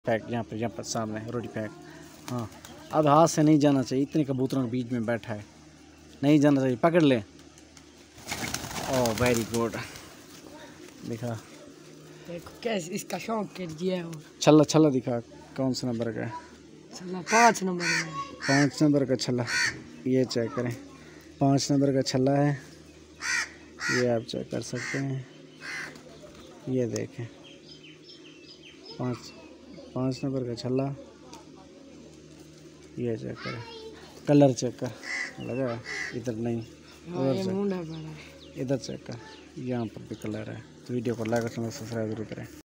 Pack यहाँ पर सामने रोटी पैक। हाँ, अब हाथ से नहीं जाना चाहिए, इतने कबूतरों के बीच में बैठा है, नहीं जाना चाहिए। पकड़ ले। Oh very good. दिखा देखो कैसे इसका शौक कर दिया है। छल्ला छल्ला दिखा कौन सा नंबर का है? छल्ला 5 नंबर में। 5 नंबर का छल्ला, ये चेक करें। 5 नंबर का छल्ला है, ये आप चेक कर सकते हैं। ये देखें 5 नंबर का छल्ला, ये चेक करें। कलर चेक कर, लगा इधर नहीं, उधर चेक कर, यहाँ पर भी कलर है। तो वीडियो को लाइक और सब्सक्राइब जरूर करें।